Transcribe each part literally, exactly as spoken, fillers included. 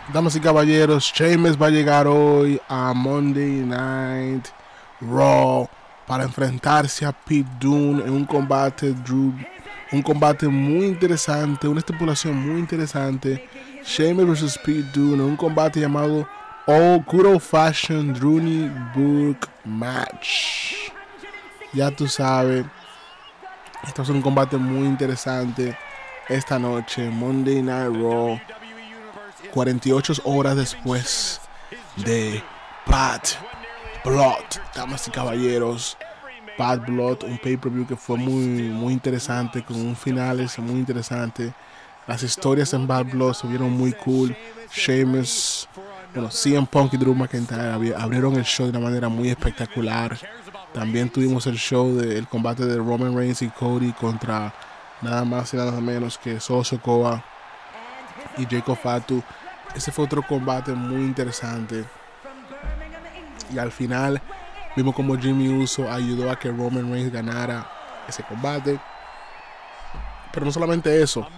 Damas y caballeros, Sheamus va a llegar hoy a Monday Night Raw para enfrentarse a Pete Dunne en un combate, Drew, un combate muy interesante, una estipulación muy interesante. Sheamus versus Pete Dunne, un combate llamado All Good Old Fashioned Drewny Book Match. Ya tú sabes, esto es un combate muy interesante esta noche, Monday Night Raw. cuarenta y ocho horas después de Bad Blood, damas y caballeros. Bad Blood, un pay-per-view que fue muy, muy interesante, con un final muy interesante. Las historias en Bad Blood se vieron muy cool. Sheamus, bueno, C M Punk y Drew McIntyre abrieron el show de una manera muy espectacular. También tuvimos el show del combate de Roman Reigns y Cody contra nada más y nada menos que Solo Sikoa y Jacob Fatu. Ese fue otro combate muy interesante. Y al final vimos como Jimmy Uso ayudó a que Roman Reigns ganara ese combate. Pero no solamente eso.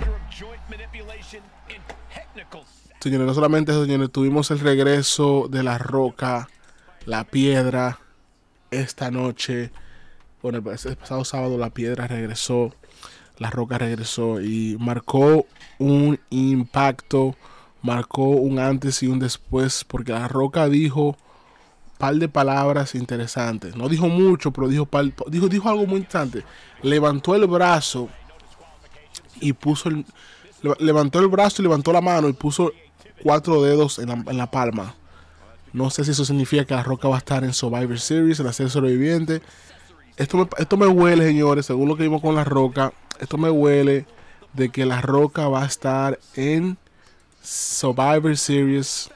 Señores, no solamente eso, señores. Tuvimos el regreso de La Roca, La Piedra, esta noche. Bueno, el pasado sábado La Piedra regresó. La Roca regresó y marcó un impacto, marcó un antes y un después, porque La Roca dijo un par de palabras interesantes. No dijo mucho, pero dijo, par, dijo, dijo algo muy interesante. Levantó el brazo y puso el, levantó el brazo y levantó la mano y puso cuatro dedos en la, en la palma. No sé si eso significa que La Roca va a estar en Survivor Series, en la serie sobreviviente. Esto me, esto me huele, señores, según lo que vimos con La Roca. Esto me huele de que La Roca va a estar en Survivor Series.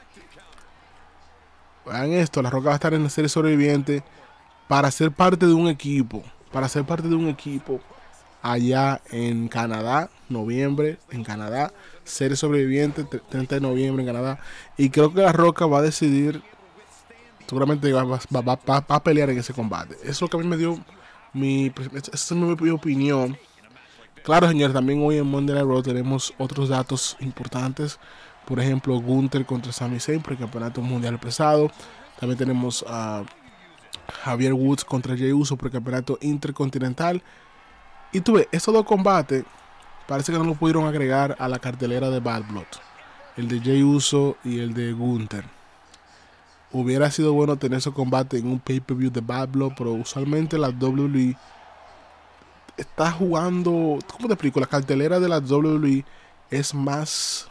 Vean esto, La Roca va a estar en la serie sobreviviente para ser parte de un equipo. Para ser parte de un equipo allá en Canadá, noviembre, en Canadá. Serie sobreviviente, treinta de noviembre en Canadá. Y creo que La Roca va a decidir, seguramente va, va, va, va, va a pelear en ese combate. Eso es lo que a mí me dio mi, esa es mi, mi opinión. Claro, señores, también hoy en Monday Night Raw tenemos otros datos importantes. Por ejemplo, Gunther contra Sami Zayn por el campeonato mundial pesado. También tenemos a Javier Woods contra Jey Uso por el campeonato intercontinental. Y tú ves, estos dos combates parece que no lo pudieron agregar a la cartelera de Bad Blood. El de Jey Uso y el de Gunther. Hubiera sido bueno tener esos combates en un pay-per-view de Bad Blood, pero usualmente la W W E está jugando, ¿cómo te explico? La cartelera de la W W E es más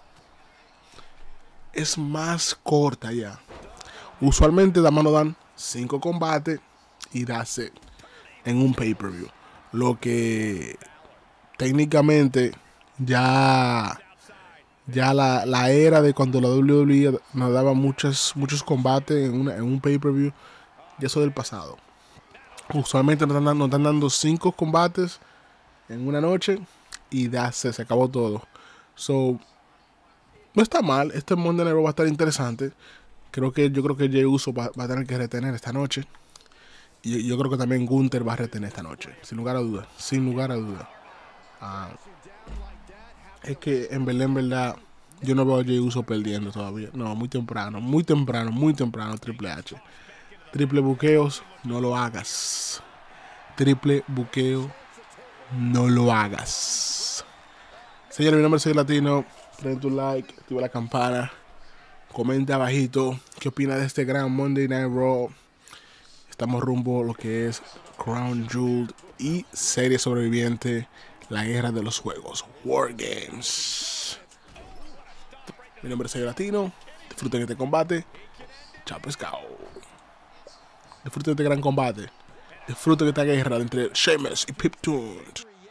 es más corta ya. Usualmente la mano dan cinco combates y that's it en un pay-per-view. Lo que técnicamente ya ya la, la era de cuando la W W E nos daba muchos muchos combates en, una, en un pay-per-view, ya eso del pasado. Usualmente nos están, nos están dando cinco combates en una noche y ya se, se acabó todo. So, no está mal. Este Monday Night Raw va a estar interesante. Creo que, yo creo que Jey Uso va, va a tener que retener esta noche. Y yo creo que también Gunther va a retener esta noche. Sin lugar a dudas. Sin lugar a dudas. Uh, es que en verdad, en verdad, yo no veo a Jey Uso perdiendo todavía. No, muy temprano. Muy temprano, muy temprano Triple H. Triple buqueos, no lo hagas. Triple buqueo, no lo hagas. Señores, mi nombre es Soy Latino. Prende tu like, activa la campana. Comenta abajito qué opina de este gran Monday Night Raw. Estamos rumbo a lo que es Crown Jewel y serie sobreviviente, la guerra de los juegos, War Games. Mi nombre es Soy Latino. Disfruten este combate. Chao pescado. Disfruten de este gran combate. Disfruten de esta guerra entre Sheamus y Pete Dunne.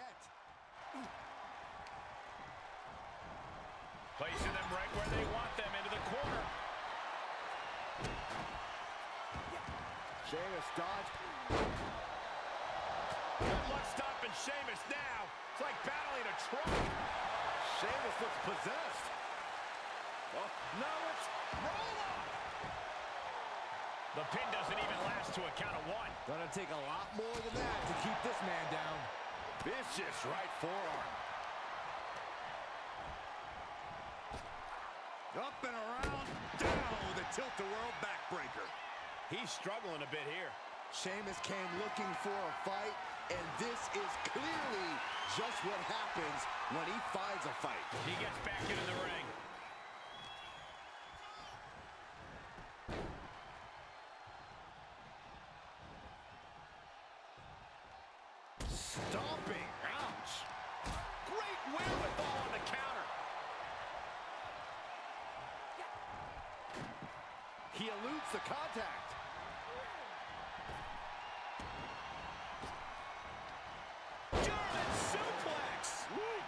Sheamus dodged. Good luck stopping Sheamus now. It's like battling a truck. Sheamus looks possessed. Oh, now it's roll up. The pin doesn't even last to a count of one. Gonna take a lot more than that to keep this man down. Vicious right forearm. Up and around, down with a tilt-the-world backbreaker. He's struggling a bit here. Sheamus came looking for a fight, and this is clearly just what happens when he finds a fight. He gets back into the ring. Stomping. Ouch. Great wherewithal on the counter. He eludes the contact. German suplex. Woo.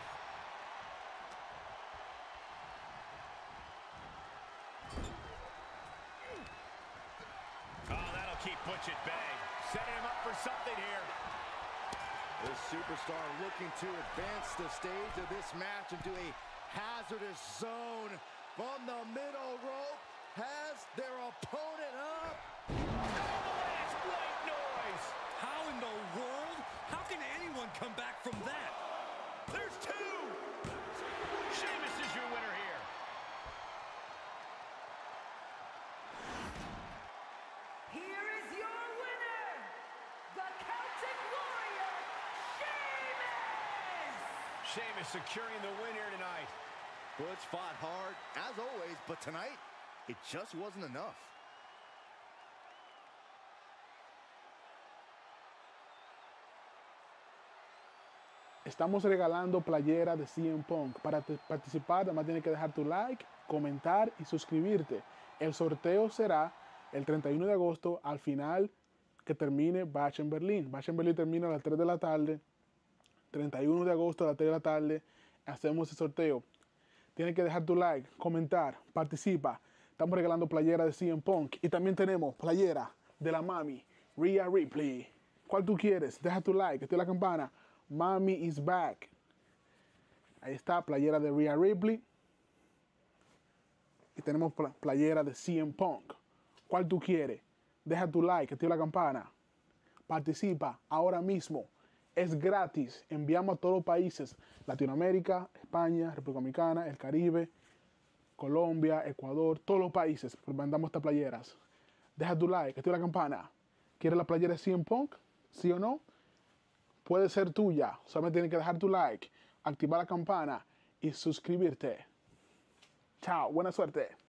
Oh, that'll keep Butch at bay. Setting him up for something here. This superstar looking to advance the stage of this match into a hazardous zone from the middle rope. Has their opponent up. Last white noise. How in the world? How can anyone come back from that? There's two. Sheamus is your winner here. Here is your winner, the Celtic Warrior, Sheamus! Sheamus securing the win here tonight. Butch fought hard, as always, but tonight, it just wasn't enough. Estamos regalando playera de C M Punk. Para participar, además tienes que dejar tu like, comentar y suscribirte. El sorteo será el treinta y uno de agosto, al final que termine Bash en Berlín. Bash en Berlín termina a las tres de la tarde. treinta y uno de agosto a las tres de la tarde hacemos el sorteo. Tienes que dejar tu like, comentar, participa. Estamos regalando playera de C M Punk. Y también tenemos playera de la mami, Rhea Ripley. ¿Cuál tú quieres? Deja tu like, activa la campana. Mami is back. Ahí está, playera de Rhea Ripley. Y tenemos playera de C M Punk. ¿Cuál tú quieres? Deja tu like, activa la campana. Participa ahora mismo. Es gratis. Enviamos a todos los países. Latinoamérica, España, República Dominicana, el Caribe, Colombia, Ecuador, todos los países. Mandamos estas playeras. Deja tu like, activa la campana. ¿Quieres la playera de C M Punk? ¿Sí o no? Puede ser tuya. Solamente tienes que dejar tu like, activar la campana y suscribirte. Chao, buena suerte.